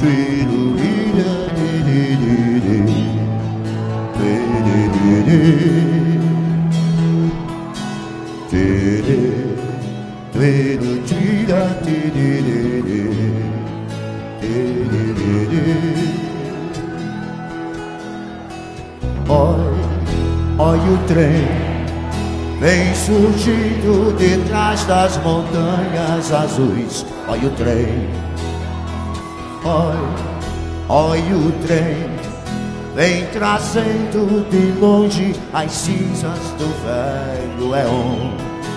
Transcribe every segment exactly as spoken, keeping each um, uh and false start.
Olha o trem, vem surgindo de trás das montanhas azuis. Olha o trem, olha, olha o trem, vem trazendo de longe as cinzas do velho éon.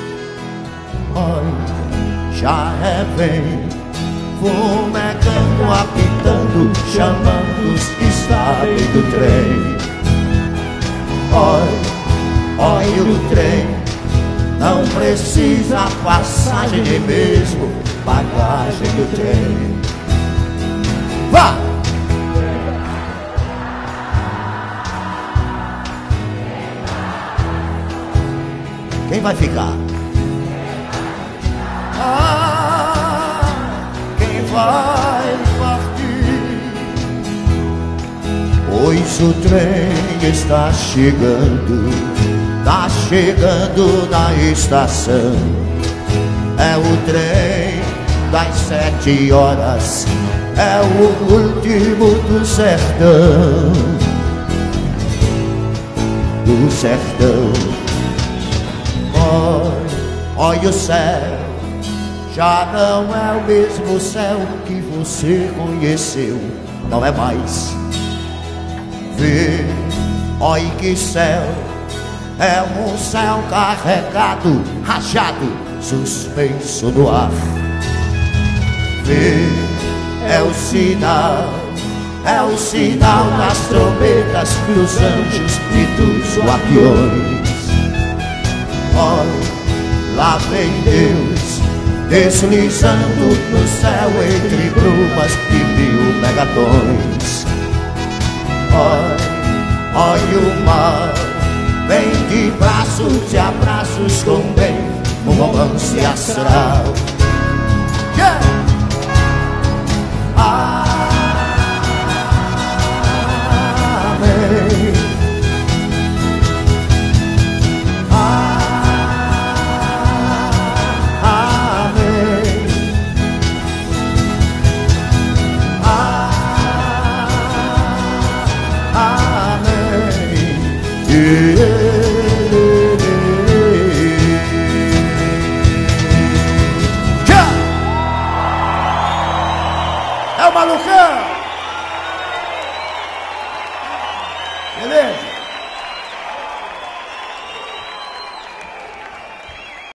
Olha, já é bem, fumegando, apitando, chamando os que sabem do trem. Olha, olha o trem, não precisa passagem nem mesmo bagagem do trem. Vá! Quem vai ficar? Ah, quem vai partir? Pois o trem está chegando, tá chegando na estação. É o trem das sete horas, é o último do sertão, do sertão. Olha, olha o céu, já não é o mesmo céu que você conheceu, não é mais. Vê, olha que céu, é um céu carregado, rajado, suspenso no ar. Vê, é o sinal, é o sinal das trombetas dos anjos e dos guardiões. Olha, lá vem Deus, deslizando no céu entre brumas e mil megatons. Olha, olha o mar, vem de braços e abraços com bem, um romance astral. Yeah! Amém. Amém. Amém. Yeah. É o Malucão! Beleza?